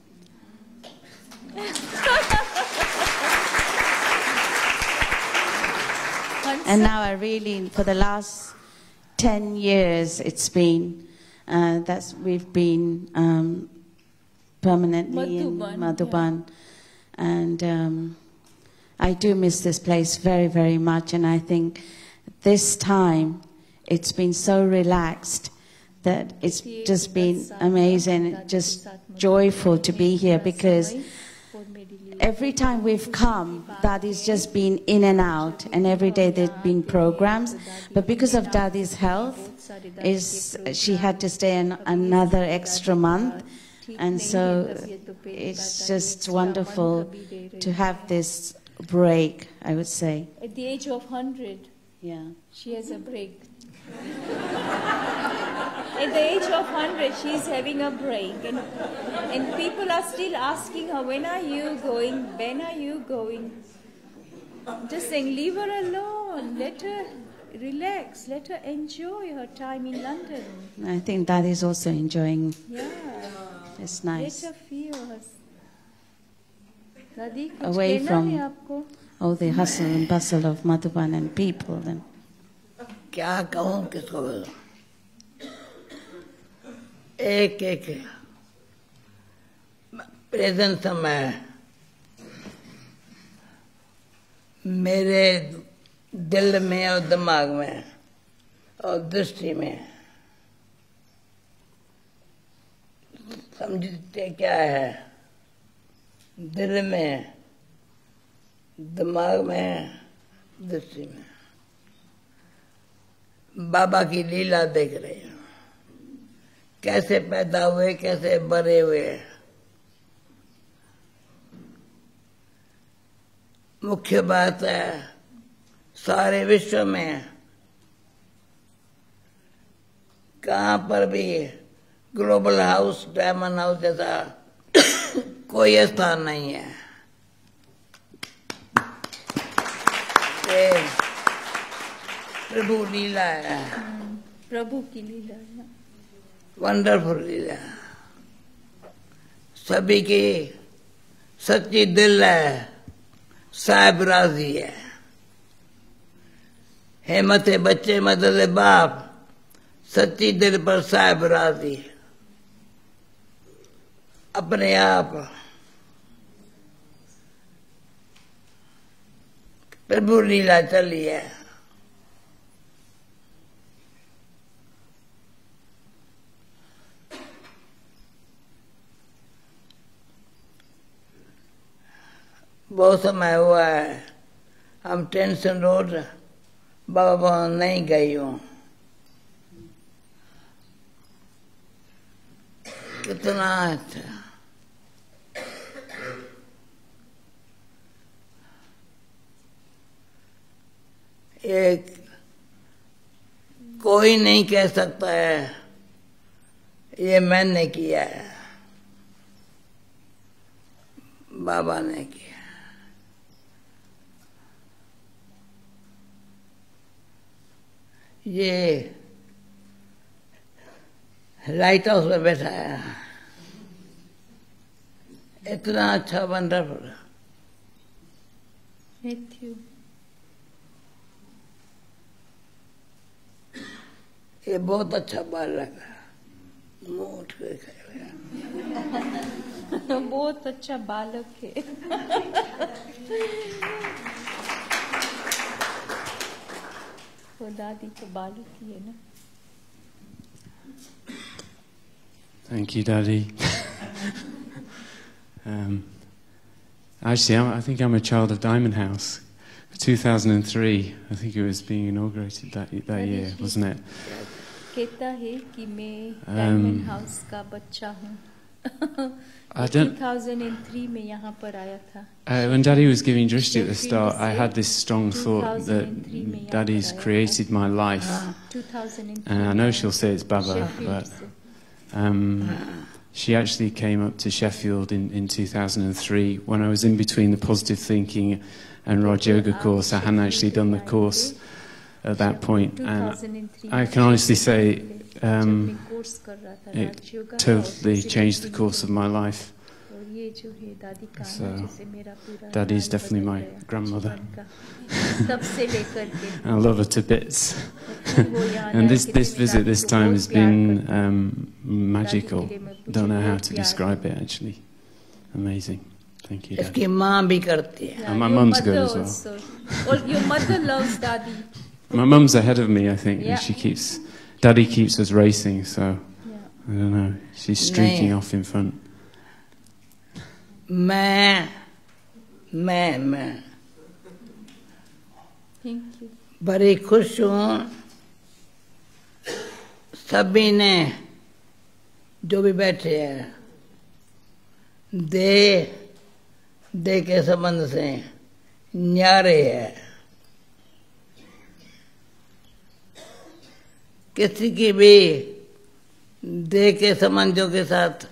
And now I really, for the last 10 years, it's been, we've been permanently in Madhuban. And I do miss this place very, very much. And I think this time it's been so relaxed that it's just been amazing, just joyful to be here, because every time we've come, Daddy's just been in and out, and every day there've been programs. But because of Daddy's health, she had to stay another extra month. And so it's just wonderful to have this break, I would say. At the age of 100, yeah, she has a break. At the age of 100, she is having a break, and people are still asking her, when are you going? When are you going? Just saying, leave her alone. Let her relax. Let her enjoy her time in London. I think Daddy is also enjoying. Yeah. It's nice. Let her feel her. Dadi, kuch Away kehna from hai aapko? all the hustle and bustle of Madhuban and people. Then. क्या कहूँ किसको बोलूं? एक एक present समय मेरे दिल में और दिमाग में और दृष्टि में समझते क्या है, दिल में, दिमाग में, दृष्टि में बाबा की लीला देख रहे हैं, कैसे पैदा हुए, कैसे बड़े हुए। मुख्य बात है सारे विश्व में कहाँ पर भी ग्लोबल हाउस, डायमंड हाउस जैसा कोई स्थान नहीं है। प्रभु लीला है, प्रभु की लीला है, वंडरफुल लीला। सभी की सच्ची दिल है, साहिब राजी है। हिम्मत बच्चे मदद बाप, सच्ची दिल पर साहिब राजी है। अपने आप प्रभु लीला चली है। बहुत समय हुआ है हम टेंशन रोड बाबा भवन नहीं गई हूँ। कितना अच्छा, एक कोई नहीं कह सकता है ये मैंने किया है, बाबा ने किया। ये लाइट हाउस में बैठा है, इतना अच्छा वंडरफुल। मैथ्यू, ये बहुत अच्छा बालक है, मोट के बहुत अच्छा बालक है। वो दादी तो बालक ही है ना। Thank you, Daddy. Actually, I think I'm a child of Diamond House. 2003, I think it was being inaugurated that year, wasn't it? कहता है कि मैं Diamond House का बच्चा हूँ। I don't. 2003 में यहाँ पर आया था। When Daddy was giving Drishti at the start, I had this strong thought that Daddy's created my life. And I know she'll say it's Baba, but she actually came up to Sheffield in 2003 when I was in between the positive thinking and Raj Yoga course. I hadn't actually done the course at that point, and I can honestly say it totally changed the course of my life. So Daddy's definitely my grandmother. I love her to bits. And this visit this time has been magical. Don't know how to describe it actually. Amazing. Thank you, Daddy. And my mum's good as well. Your mother loves Daddy. My mum's ahead of me, I think. Yeah. Daddy keeps us racing, so I don't know. She's streaking off in front. मैं बड़ी खुश हूँ। सभी ने जो भी बैठे हैं दे के संबंध से न्यारे है। किसी की भी दे के समझो के साथ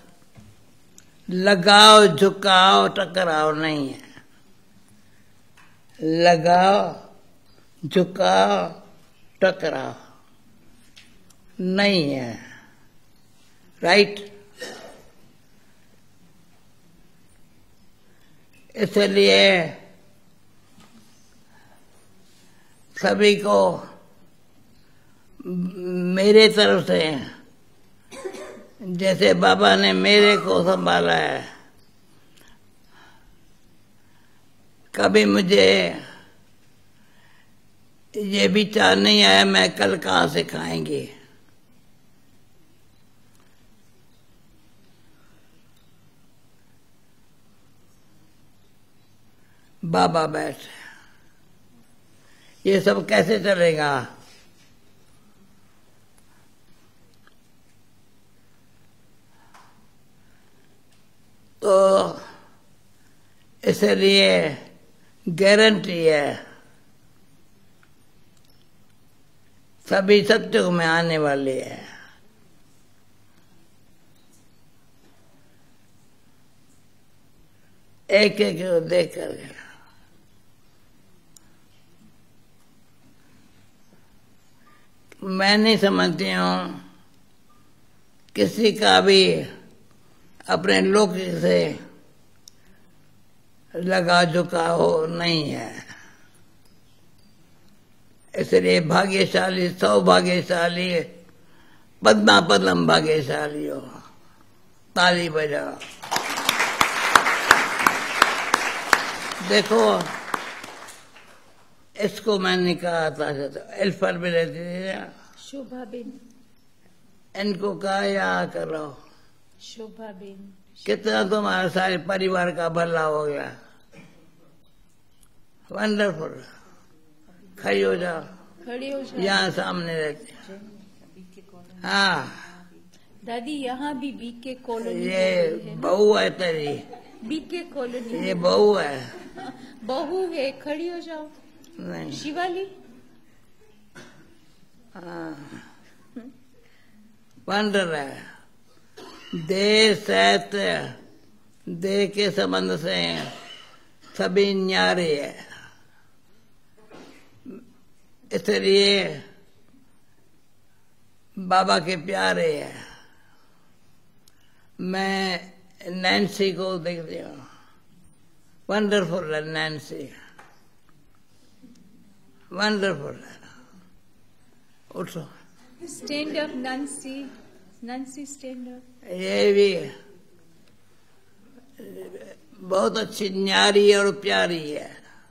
लगाओ झुकाओ टकराओ नहीं है। लगाओ झुकाओ टकराओ नहीं है। राइट? इसलिए सभी को मेरे तरफ से, जैसे बाबा ने मेरे को संभाला है, कभी मुझे ये विचार नहीं आया मैं कल कहाँ से खाएंगी। बाबा बैठे, ये सब कैसे चलेगा? तो इसलिए गारंटी है सभी सत्युग में आने वाली है। एक एक को देख कर मैं नहीं समझती हूँ किसी का भी अपने लोक से लगा झुकाव नहीं है। इसलिए भाग्यशाली सौभाग्यशाली पद्मा पद्म भाग्यशाली हो। ताली बजाओ। देखो इसको मैंने कहा था एल्फर में रहती थी ना शोभा बेन, इनको कहा यहाँ करो। शोभा बेन, कितना तुम्हारा सारे परिवार का भला हो गया। वंडरफुल। खड़ी हो जाओ, खड़ी हो जाओ। यहाँ सामने रहते। हाँ दादी, यहाँ भी बीके कॉलोनी। ये बहू है तेरी। BK colony. ये बहू है। बहू है, खड़ी हो जाओ। नहीं शिवाली। हाँ वंडर है। देह सहित देह के संबंध से सभी न्यारे है। इसलिए बाबा के प्यारे है। मैं नैन्सी को देखती हूँ, वंडरफुल है नैन्सी, वंडरफुल है। उठो, stand up Nancy, Nancy stand up. ये भी बहुत अच्छी न्यारी और प्यारी है।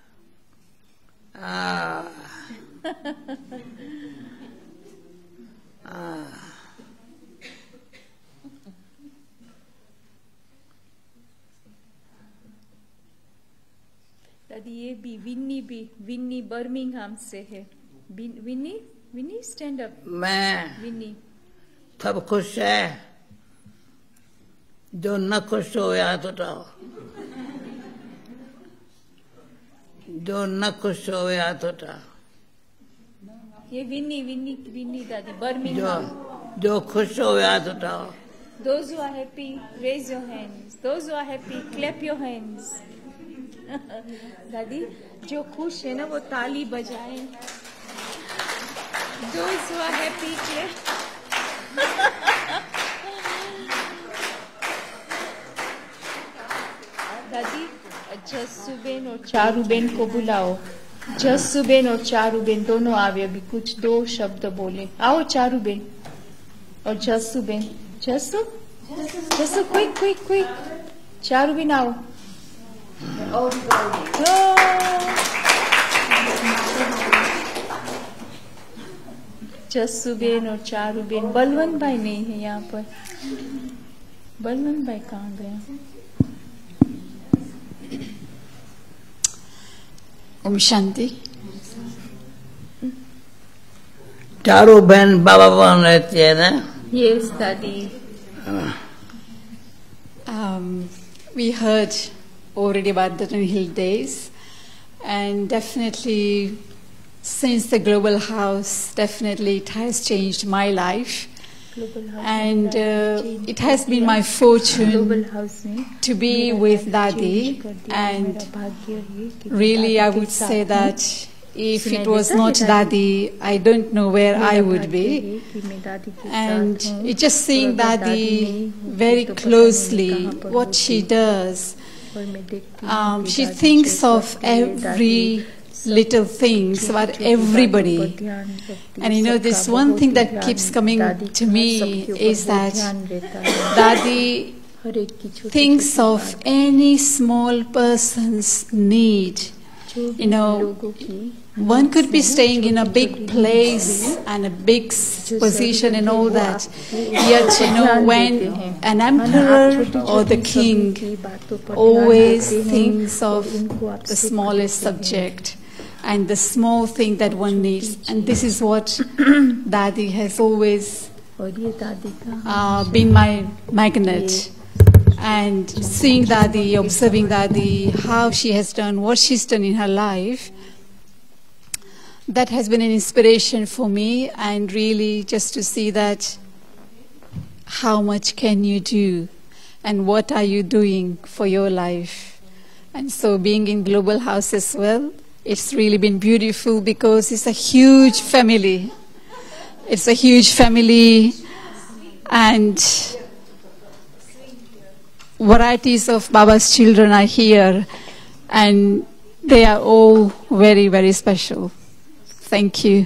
दादी ये भी विन्नी बर्मिंघम से है। Winnie stand up. मैं विन्नी। सब खुश है, जो न खुश हो हाथ उठाओ। जो न खुश हो हाथ उठाओ। ये विन्नी दादी बर्मिंघम। जो खुश हो हाथ उठाओ। Those who are happy, raise your hands. Those who are happy, clap your hands. दादी जो खुश है ना वो ताली बजाए। Those who are happy, clap. दादी जस्सुबेन और चारूबेन को बुलाओ। जस्सुबेन और चारूबेन दोनों आवे, अभी कुछ दो शब्द बोले। आओ चारूबेन और जस्सुबेन। जस्सु क्विक। चारूबेन आओ। जस्सुबेन और चारूबेन। बलवंत भाई नहीं है यहाँ पर। बलवंत भाई कहाँ गया? ओम शांति। चारों बहन बाबा बहन रहती है ना? Yes, Daddy. We heard already about the Twin Hill days, and definitely since the Global House, definitely it has changed my life. And it has been my fortune to be with Dadi, and really I would say that if it was not Dadi, I don't know where I would be. And it's just seeing Dadi very closely, what she does. She thinks of every little things about everybody. And you know, this one thing that keeps coming to me is that Dadi thinks of any small person's need. You know, one could be staying in a big place and a big position and all that, yet, you know, when an emperor or the king always thinks of the smallest subject and the small thing that one needs. And this is what Dadi has always been my magnet. And seeing Dadi, observing Dadi, how she has done what she's done in her life, that has been an inspiration for me. And really just to see that how much can you do and what are you doing for your life. And so being in Global House as well, it's really been beautiful because it's a huge family. It's a huge family, and varieties of Baba's children are here, and they are all very, very special. Thank you.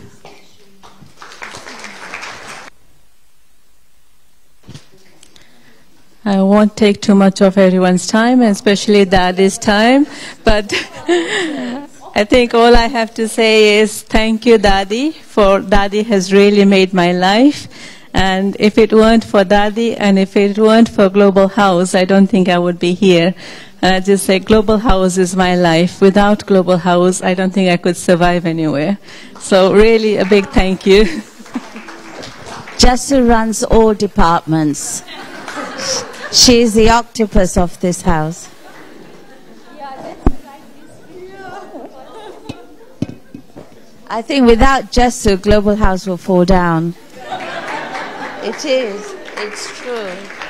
I won't take too much of everyone's time, especially Dadi's time, but I think all I have to say is thank you, Dadi, for Dadi has really made my life. And if it weren't for Dadi and if it weren't for Global House, I don't think I would be here. And I just say Global House is my life. Without Global House, I don't think I could survive anywhere. So really a big thank you. Jessu runs all departments. She is the octopus of this house. I think without Jessu, Global House will fall down. It is. It's true.